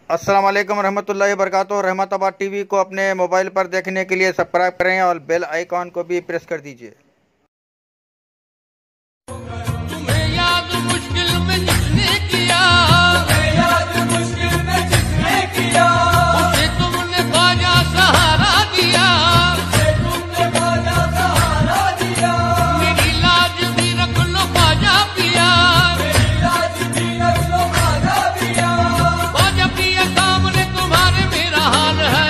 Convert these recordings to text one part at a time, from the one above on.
अस्सलाम वालेकुम रहमतुल्लाहि वबरकातुहू। रहमताबाद टीवी को अपने मोबाइल पर देखने के लिए सब्सक्राइब करें और बेल आइकॉन को भी प्रेस कर दीजिए। तुम्हें याद मुश्किल में जिसने किया, उसे तुमने बाजा सहारा दिया। मेरी लाज भी रख लो बाजा पिया, बाजा पिया सामने तुम्हारे मेरा हाल है।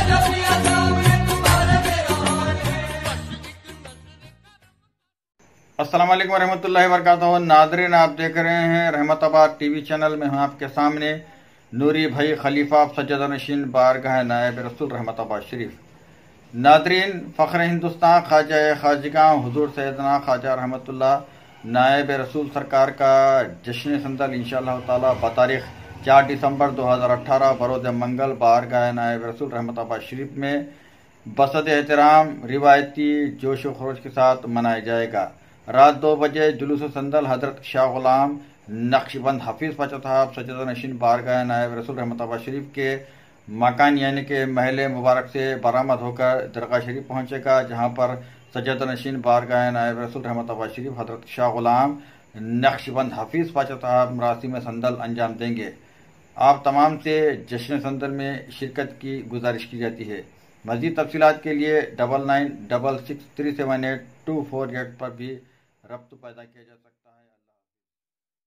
अस्सलाम वालेकुम रहमतुल्लाहि वबरकातुहू। नाज़रीन, आप देख रहे हैं रहमताबाद टीवी चैनल में। हम आपके सामने नूरी भाई खलीफा सज्जद नशीन बारगाह नायब रसूल रहमताबाद शरीफ। नाज़रीन, फ़ख्र हिंदुस्तान ख्वाजा खाजिगां हुजूर सैयदना ख्वाजा रहमतुल्लाह नायब रसूल सरकार का जश्न संदल इंशाअल्लाह ताला बतारीख 4 दिसंबर 2018 बरोज़ मंगल बारगाह नायब रसूल रहमताबाद शरीफ में बसत एहतराम रिवायती जोश व खरोश के साथ मनाया जाएगा। रात 2 बजे जुलूस संदल हजरत शाह गुलाम नक्शबंद हफीज़ पाचा साहब सज्जद नशीन बारगाह नायब रसूल रहमताबाद शरीफ के मकान यानी के महल मुबारक से बरामद होकर दरगाह शरीफ पहुंचेगा, जहां पर सज्जद नशीन बारगाह नायब रसूल रहमताबाद शरीफ हजरत शाह गुलाम नक्शबंद हफीज़ पाचा साहब मरासिम संदल अंजाम देंगे। आप तमाम से जश्न संदल में शिरकत की गुजारिश की जाती है। मज़ीद तफसीलात के लिए 9966378248 पर भी रब्त पैदा किया जा सकता है।